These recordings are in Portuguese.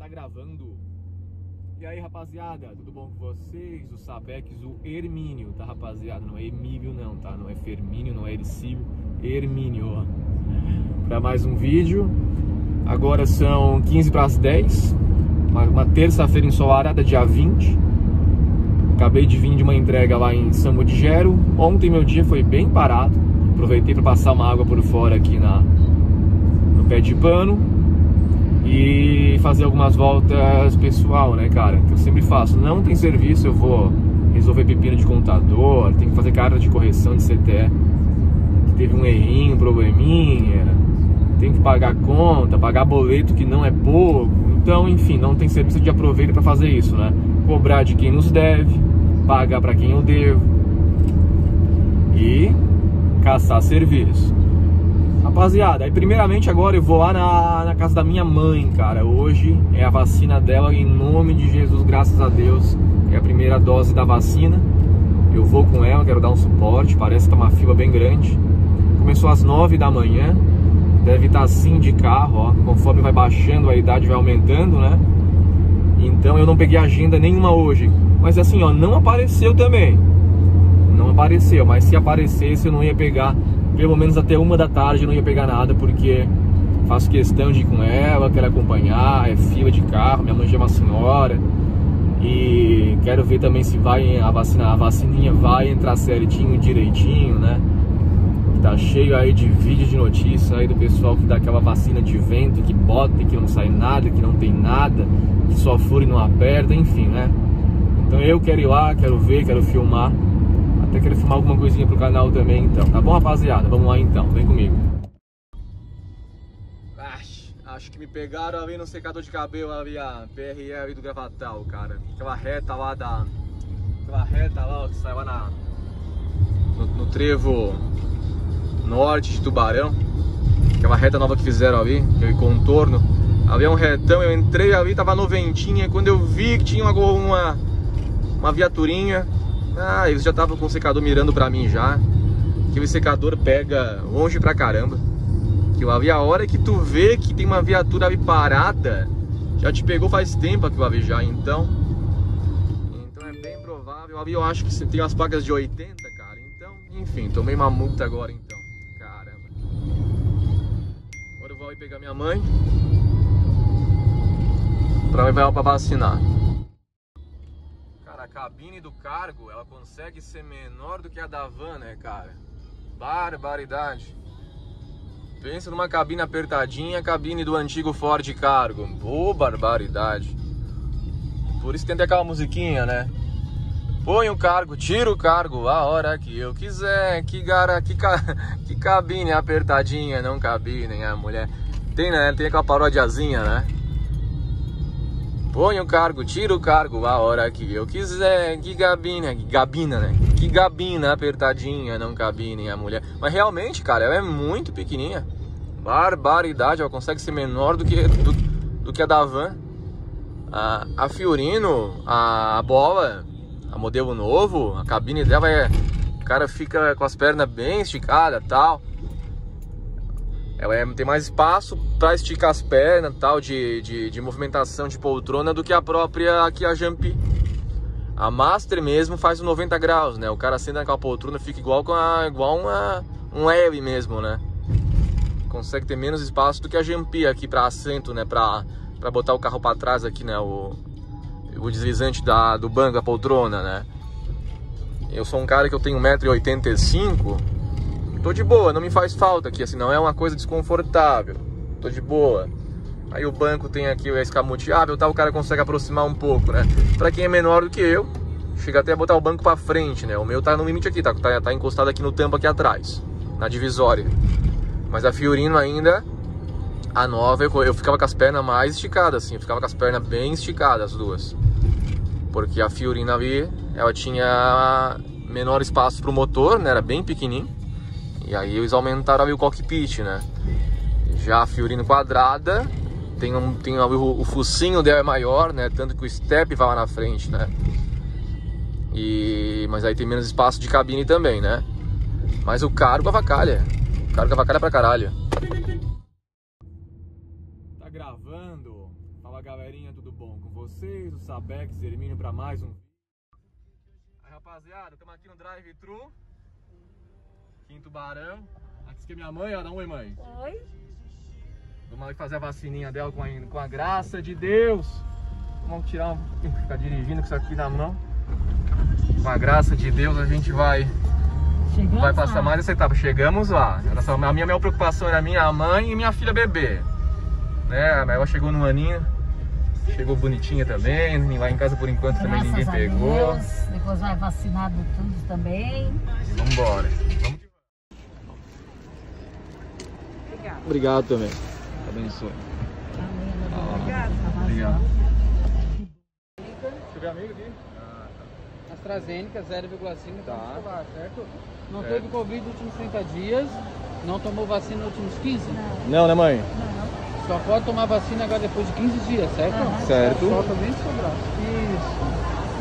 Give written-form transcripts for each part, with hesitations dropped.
Tá gravando. E aí, rapaziada, tudo bom com vocês? O Sapex, o Hermínio, tá, rapaziada? Não é Emílio não, tá? Não é Fermínio, não é Ercílio, Hermínio, ó. Pra mais um vídeo. Agora são 15 para as 10. Uma terça-feira ensolarada, dia 20. Acabei de vir de uma entrega lá em São Mudigero. Ontem meu dia foi bem parado. Aproveitei para passar uma água por fora aqui no pé de pano e fazer algumas voltas pessoal, né, cara? Que eu sempre faço. Não tem serviço, eu vou resolver pepino de contador, tem que fazer carta de correção de CTE, que teve um errinho, um probleminha, tem que pagar conta, pagar boleto que não é pouco. Então, enfim, não tem serviço de aproveito para fazer isso, né? Cobrar de quem nos deve, pagar para quem eu devo e caçar serviço. Rapaziada, aí primeiramente agora eu vou lá na casa da minha mãe, cara. Hoje é a vacina dela, em nome de Jesus, graças a Deus. É a primeira dose da vacina. Eu vou com ela, quero dar um suporte. Parece que tá uma fila bem grande. Começou às 9 da manhã. Deve estar assim de carro, ó. Conforme vai baixando, a idade vai aumentando, né? Então eu não peguei agenda nenhuma hoje. Mas assim, ó, não apareceu também. Não apareceu, mas se aparecesse eu não ia pegar. Pelo menos até 1 da tarde eu não ia pegar nada, porque faço questão de ir com ela, quero acompanhar, é fila de carro, minha mãe já é uma senhora. E quero ver também se vai a vacininha vai entrar certinho, direitinho, né? Tá cheio aí de vídeos de notícia aí do pessoal que dá aquela vacina de vento, que bota e que não sai nada, que não tem nada, que só fura e não aperta, enfim, né? Então eu quero ir lá, quero ver, quero filmar. Até quero filmar alguma coisinha pro canal também, então. Tá bom, rapaziada? Vamos lá então, vem comigo. Acho que me pegaram ali no secador de cabelo, ali a PRL do Gravatal, cara. Aquela reta lá ó, que sai lá no trevo norte de Tubarão. Aquela reta nova que fizeram ali, aquele contorno. Ali é um retão, eu entrei ali, tava noventinha. Quando eu vi que tinha uma viaturinha, eles já estavam com o secador mirando pra mim já. Aquele secador pega longe pra caramba. Aquilo ali, a hora que tu vê que tem uma viatura ali parada, já te pegou faz tempo aquilo ali já, então é bem provável. Ali eu acho que tem umas placas de 80, cara. Então, enfim, tomei uma multa agora então. Caramba. Agora eu vou ali pegar minha mãe pra levar ela pra vacinar. A cabine do cargo, ela consegue ser menor do que a da van, né, cara? Barbaridade. Pensa numa cabine apertadinha, a cabine do antigo Ford Cargo. Pô, barbaridade. Por isso tem até aquela musiquinha, né? Põe o cargo, tira o cargo a hora que eu quiser. Que cabine apertadinha, não cabine, a mulher. Tem, né? Tem aquela parodiazinha, né? Põe o cargo, tira o cargo a hora que eu quiser. Que gabina, né? Que gabina apertadinha, não cabine a mulher. Mas realmente, cara, ela é muito pequenininha. Barbaridade, ela consegue ser menor do que a da van. A Fiorino, a Bola, a modelo novo, a cabine dela o cara fica com as pernas bem esticadas e tal. Ela tem mais espaço para esticar as pernas, tal, de movimentação de poltrona do que a própria aqui, a Jampi. A Master mesmo faz um 90 graus, né? O cara senta naquela poltrona fica igual um L mesmo, né? Consegue ter menos espaço do que a Jampi aqui para assento, né? Para botar o carro para trás aqui, né? O deslizante do banco, da poltrona, né? Eu sou um cara que eu tenho 1,85 m. Tô de boa, não me faz falta aqui, assim, não é uma coisa desconfortável. Tô de boa. Aí o banco tem aqui o escamoteável, tá? O cara consegue aproximar um pouco, né? Pra quem é menor do que eu, chega até a botar o banco pra frente, né? O meu tá no limite aqui, tá encostado aqui no tampo aqui atrás, na divisória. Mas a Fiorino ainda, a nova, eu ficava com as pernas mais esticadas, assim. Eu ficava com as pernas bem esticadas, as duas. Porque a Fiorino ali, ela tinha menor espaço pro motor, né? Era bem pequenininho. E aí eles aumentaram ali o cockpit, né? Já a Fiorino quadrada tem ali o focinho dela é maior, né? Tanto que o step vai lá na frente, né? Mas aí tem menos espaço de cabine também, né? Mas o cargo avacalha. O cargo avacalha pra caralho. Tá gravando. Fala galerinha, tudo bom com vocês? O Sabex, Hermínio para mais um vídeo. Aí rapaziada, estamos aqui no drive-thru aqui em Tubarão. Aqui é minha mãe, ó, dá um oi mãe. Oi. Vamos ali fazer a vacininha dela com a graça de Deus. Vamos tirar ficar dirigindo com isso aqui na mão. Com a graça de Deus a gente vai passar mais essa etapa. Chegamos lá. A minha maior preocupação era minha mãe e minha filha bebê, né? Ela chegou no aninho, chegou bonitinha também. Lá em casa por enquanto também ninguém pegou. Deus. Depois vai vacinado tudo também. Vamos embora. Obrigada. Obrigado também. Abençoe. Obrigada. Obrigado. Deixa eu ver amigo aqui. AstraZeneca 0,5, Tá. certo? Não Certo. teve Covid nos últimos 30 dias, não tomou vacina nos últimos 15? Não, né mãe? Não. Só pode tomar vacina agora depois de 15 dias, certo? Aham. Certo. Solta bem do seu braço. Isso.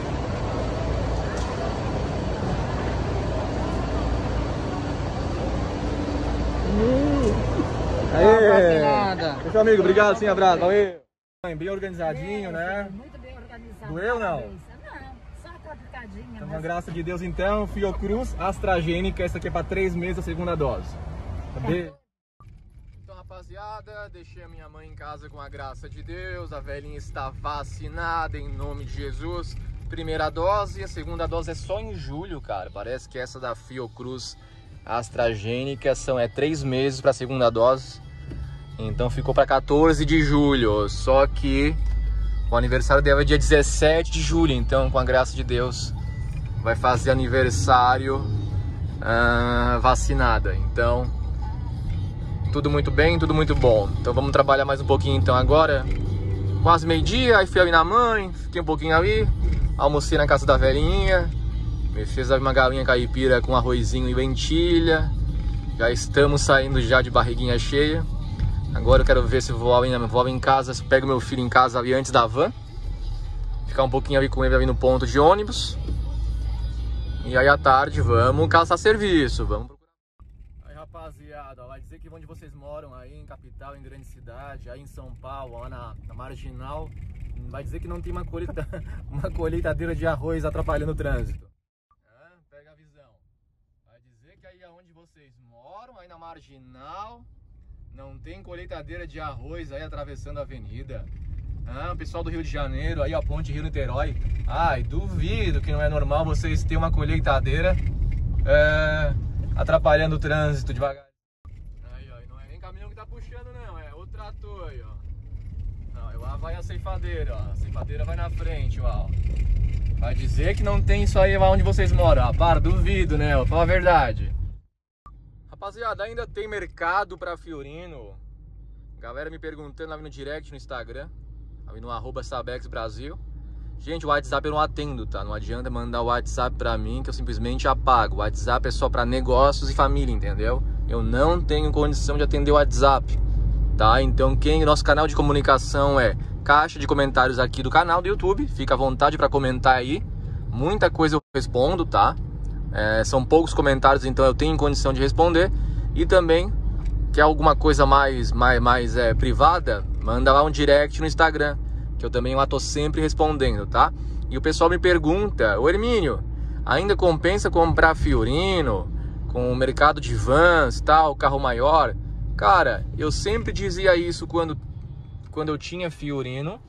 Vacinada. Meu amigo, obrigado, sim, abraço, valeu. Bem organizadinho, né? Muito bem organizado. Doeu, não? Não, só a complicadinha. Então, com a Mas... graça de Deus, então, Fiocruz, AstraZeneca, essa aqui é para 3 meses a segunda dose. Cadê? Então, rapaziada, deixei a minha mãe em casa com a graça de Deus, a velhinha está vacinada em nome de Jesus. Primeira dose, a segunda dose é só em julho, cara. Parece que essa da Fiocruz AstraZeneca são 3 meses para a segunda dose. Então ficou para 14 de julho. Só que o aniversário dela é dia 17 de julho. Então, com a graça de Deus, vai fazer aniversário vacinada. Então, tudo muito bem, tudo muito bom. Então vamos trabalhar mais um pouquinho então agora. Quase meio-dia, aí fui ali na mãe, fiquei um pouquinho ali. Almocei na casa da velhinha. Me fez uma galinha caipira com arrozinho e lentilha. Já estamos saindo já de barriguinha cheia. Agora eu quero ver se vou em casa, se pego meu filho em casa ali antes da van. Ficar um pouquinho ali com ele ali no ponto de ônibus. E aí à tarde vamos caçar serviço, vamos procurar. Aí rapaziada, vai dizer que onde vocês moram aí em capital, em grande cidade, aí em São Paulo, lá na Marginal, vai dizer que não tem uma colheitadeira de arroz atrapalhando o trânsito. Pega a visão. Vai dizer que aí onde vocês moram, aí na Marginal, não tem colheitadeira de arroz aí atravessando a avenida. O pessoal do Rio de Janeiro, aí a ponte Rio-Niterói. Ai, duvido que não é normal vocês terem uma colheitadeira atrapalhando o trânsito devagar. Aí, ó, não é nem caminhão que tá puxando não, é o trator aí, ó. Não, lá vai a ceifadeira, ó. A ceifadeira vai na frente, ó. Vai dizer que não tem isso aí lá onde vocês moram. Ah, para, duvido, né? Vou falar a verdade. Rapaziada, ainda tem mercado pra Fiorino? Galera me perguntando ali no direct no Instagram, ali no @sabexbrasil. Gente, o WhatsApp eu não atendo, tá? Não adianta mandar o WhatsApp pra mim que eu simplesmente apago. O WhatsApp é só pra negócios e família, entendeu? Eu não tenho condição de atender o WhatsApp, tá? Então nosso canal de comunicação é caixa de comentários aqui do canal do YouTube. Fica à vontade pra comentar aí. Muita coisa eu respondo, tá? São poucos comentários, então eu tenho condição de responder. E também, quer alguma coisa mais privada, manda lá um direct no Instagram, que eu também lá tô sempre respondendo, tá? E o pessoal me pergunta: ô Hermínio, ainda compensa comprar Fiorino com o mercado de vans e tal, carro maior? Cara, eu sempre dizia isso quando eu tinha Fiorino,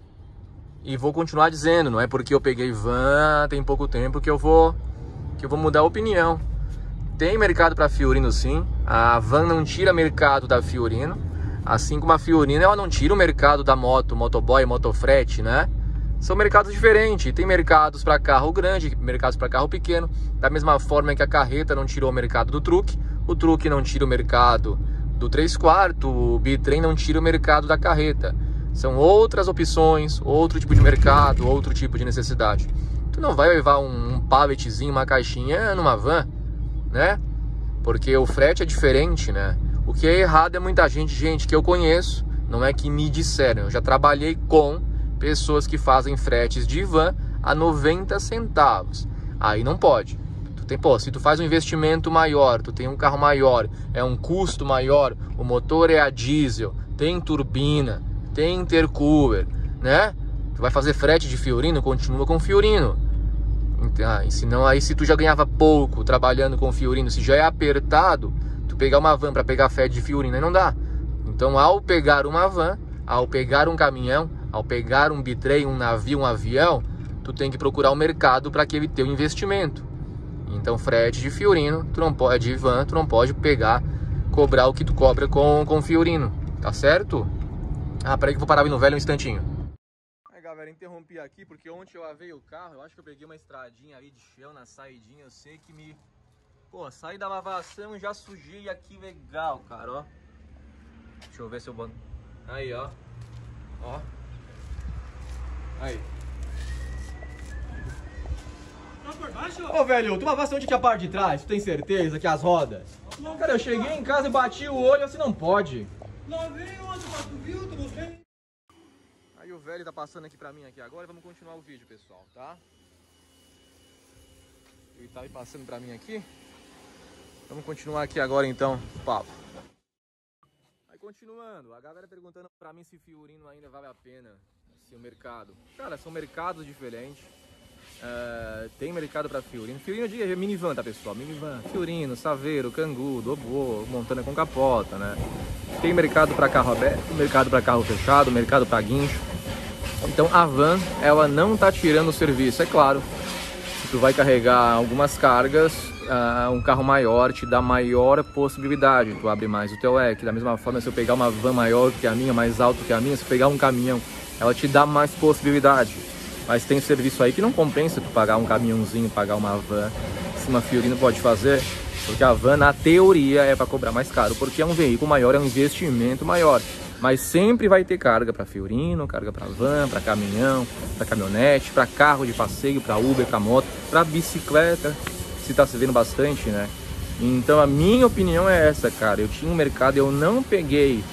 e vou continuar dizendo. Não é porque eu peguei van tem pouco tempo que eu vou mudar a opinião. Tem mercado para Fiorino sim. A van não tira mercado da Fiorino, assim como a Fiorino ela não tira o mercado da motoboy, motofrete, né? São mercados diferentes. Tem mercados para carro grande, mercados para carro pequeno. Da mesma forma que a carreta não tirou o mercado do truque, o truque não tira o mercado do 3/4, o bitrem não tira o mercado da carreta. São outras opções, outro tipo de mercado, outro tipo de necessidade. Tu não vai levar um palletzinho, uma caixinha numa van, né? Porque o frete é diferente, né? O que é errado é muita gente que eu conheço, não é que me disseram. Eu já trabalhei com pessoas que fazem fretes de van a 90 centavos. Aí não pode. Se tu faz um investimento maior, tu tem um carro maior, é um custo maior, o motor é a diesel, tem turbina, tem intercooler, né? Tu vai fazer frete de Fiorino, continua com Fiorino. E senão aí se tu já ganhava pouco trabalhando com Fiorino, se já é apertado, tu pegar uma van para pegar frete de Fiorino aí não dá. Então ao pegar uma van, ao pegar um caminhão, ao pegar um bitrem, um navio, um avião, tu tem que procurar o mercado para aquele teu investimento. Então frete de Fiorino, tu não pode, de van, tu não pode pegar, cobrar o que tu cobra com Fiorino, tá certo? Ah, peraí que eu vou parar no velho um instantinho. Aí galera, interrompi aqui porque ontem eu lavei o carro, eu acho que eu peguei uma estradinha ali de chão na saidinha, eu sei que me... Pô, saí da lavação e já sujei aqui legal, cara, ó. Deixa eu ver se eu boto... Aí, ó. Ó. Aí. Ô, velho, tu lavaste onde que a parte de trás? Tu tem certeza que as rodas? Não, cara, eu cheguei em casa e bati o olho, assim não pode. Lavei ontem, mas tu viu? Tu gostei? Aí o velho tá passando aqui pra mim aqui agora e vamos continuar o vídeo, pessoal, tá? Ele tá aí passando pra mim aqui. Vamos continuar aqui agora então o papo. Aí continuando, a galera perguntando pra mim se Fiorino ainda vale a pena, assim, o mercado. Cara, são mercados diferentes. Tem mercado para Fiorino. Fiorino é minivan, tá, pessoal? Minivan, Fiorino, Saveiro, Kangoo, Dobô, Montana com capota, né? Tem mercado para carro aberto, mercado para carro fechado, mercado para guincho. Então a van, ela não tá tirando o serviço, é claro. Se tu vai carregar algumas cargas, um carro maior te dá maior possibilidade. Tu abre mais o teu leque. Da mesma forma, se eu pegar uma van maior que a minha, mais alto que a minha, se eu pegar um caminhão, ela te dá mais possibilidade. Mas tem serviço aí que não compensa tu pagar um caminhãozinho, pagar uma van. Se uma Fiorino pode fazer, porque a van, na teoria, é para cobrar mais caro, porque é um veículo maior, é um investimento maior. Mas sempre vai ter carga para Fiorino, carga para van, para caminhão, para caminhonete, para carro de passeio, para Uber, para moto, para bicicleta, se tá se vendo bastante, né? Então a minha opinião é essa, cara. Eu tinha um mercado, eu não peguei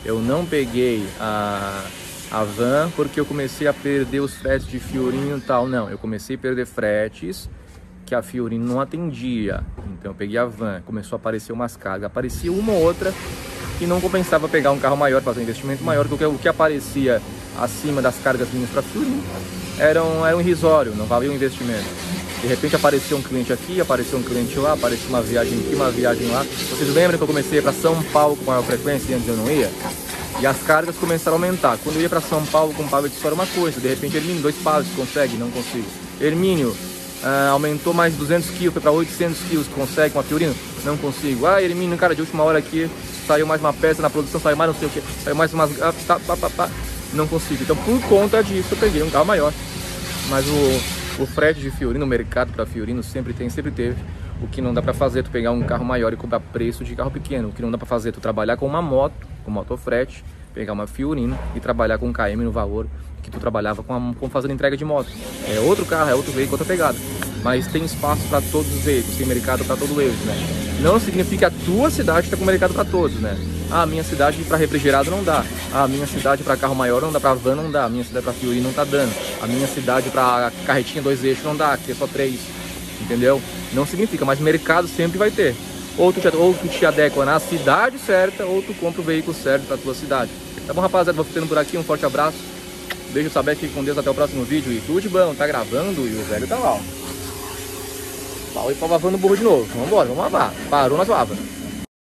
a van porque eu comecei a perder os fretes de Fiorino e tal. Não, eu comecei a perder fretes que a Fiorino não atendia. Então eu peguei a van, começou a aparecer umas cargas, aparecia uma ou outra e não compensava pegar um carro maior, fazer um investimento maior, porque o que aparecia acima das cargas minhas para Fiorino era um irrisório, não valia o investimento. De repente apareceu um cliente aqui, apareceu um cliente lá, apareceu uma viagem aqui, uma viagem lá. Vocês lembram que eu comecei para São Paulo com maior frequência e antes eu não ia? E as cargas começaram a aumentar. Quando eu ia para São Paulo com pallet só era uma coisa. De repente, Hermínio, 2 pallets, consegue? Não consigo. Hermínio, aumentou mais de 200 quilos, foi para 800 quilos, consegue com a Fiorino? Não consigo. Ah, Hermínio, cara, de última hora aqui, saiu mais uma peça na produção, saiu mais não sei o que, saiu mais umas... Não consigo. Então, por conta disso, eu peguei um carro maior. Mas o frete de Fiorino, o mercado para Fiorino sempre teve. O que não dá para fazer, tu pegar um carro maior e cobrar preço de carro pequeno. O que não dá para fazer, tu trabalhar com uma moto, com motofrete, pegar uma Fiorino e trabalhar com um KM no valor que tu trabalhava com fazendo entrega de moto. É outro carro, é outro veículo, outra pegada. Mas tem espaço para todos os veículos, tem mercado para todos eles, né? Não significa que a tua cidade está com mercado para todos, né? Ah, a minha cidade para refrigerado não dá. Ah, a minha cidade para carro maior não dá, para van não dá. A minha cidade para Fiorino não tá dando. A minha cidade para carretinha 2 eixos não dá, aqui é só 3. Entendeu? Não significa, mas mercado sempre vai ter. Ou tu te adequa na cidade certa, ou tu compra o veículo certo para tua cidade. Tá bom, rapaziada? Vou ficando por aqui. Um forte abraço. Beijo, saber, fique com Deus. Até o próximo vídeo. E tudo de bom. Tá gravando e o velho tá lá, ó. Pau e pau lavando o burro de novo. Vambora, vamos lavar. Parou, nós lava.